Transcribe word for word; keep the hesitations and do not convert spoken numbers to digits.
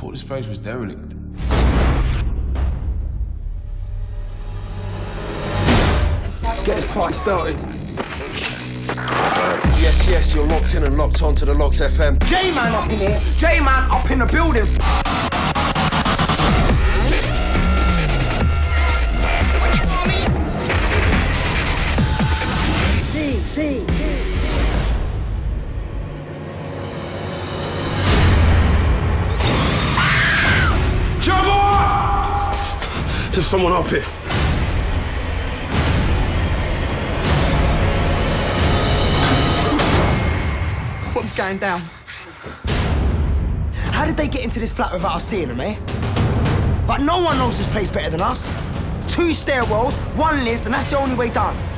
thought this place was derelict. Let's get this party started. Yes, yes, you're locked in and locked on to the Locks F M. J-Man up in here. J-Man up in the building. See, see, see. Trouble! There's someone up here. What's going down? How did they get into this flat without us seeing them, eh? But no one knows this place better than us. Two stairwells, one lift, and that's the only way down.